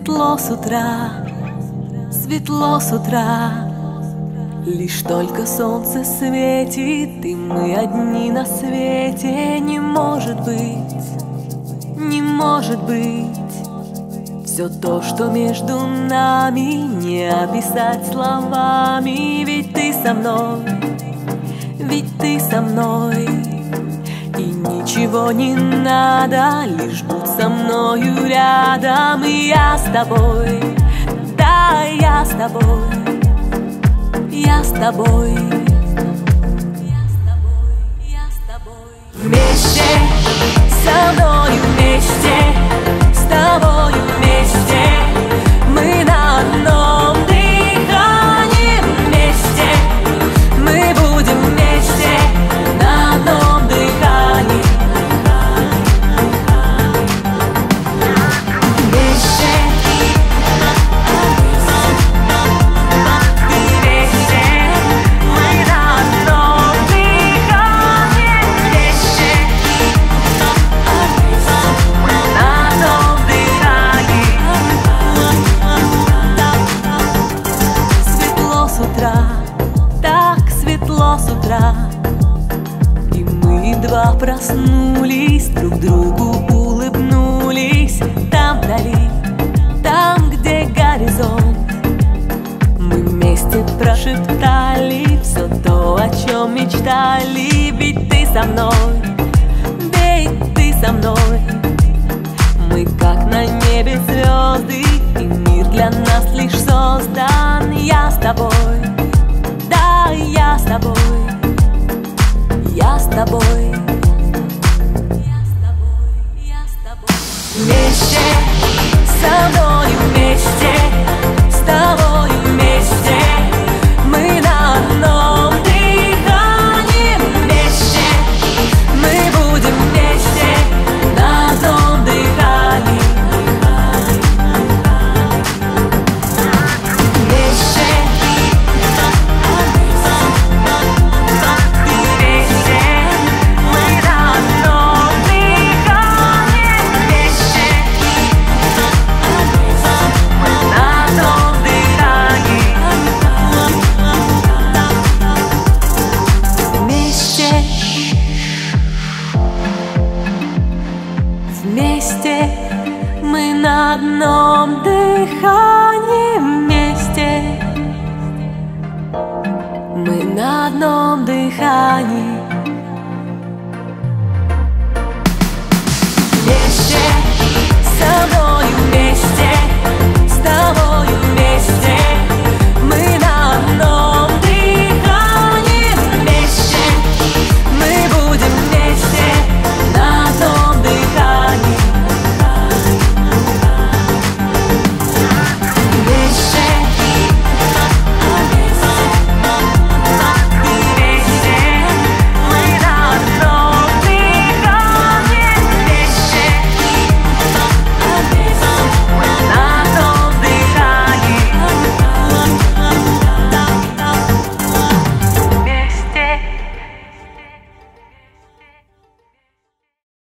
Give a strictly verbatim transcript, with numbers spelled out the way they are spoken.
Светло с утра, светло с утра, лишь только солнце светит, и мы одни на свете. Не может быть, не может быть, все то, что между нами, не описать словами. Ведь ты со мной, ведь ты со мной, и ничего не надо, лишь будь со мною рядом. И я с тобой, да, я с тобой, я с тобой, я с тобой, я с тобой. Вместе, со мною вместе, с тобою вместе, мы на одном дыхании. Вместе, мы будем вместе на одном дыхании. Вместе, вместе, мы на одном дыхании. Вместе, на одном дыхании. Светло с утра, так светло с утра, и мы едва проснулись, друг другу улыбнулись. Там вдали, там, где горизонт, мы вместе прошептали все то, о чем мечтали. Ведь ты со мной, ведь ты со мной, мы как на небе звезды, и мир для нас лишь создан. Я с тобой, да, я с тобой, я с тобой, я с тобой, я с тобой. Вместе, со мною вместе, с тобою вместе, мы на одном дыхании. Вместе, мы будем вместе на одном дыхании. Вместе, вместе, мы на одном дыхании. Вместе, на одном дыхании. Вместе, вместе, мы на одном дыхании. Вместе, мы на одном дыхании. Вместе, со мной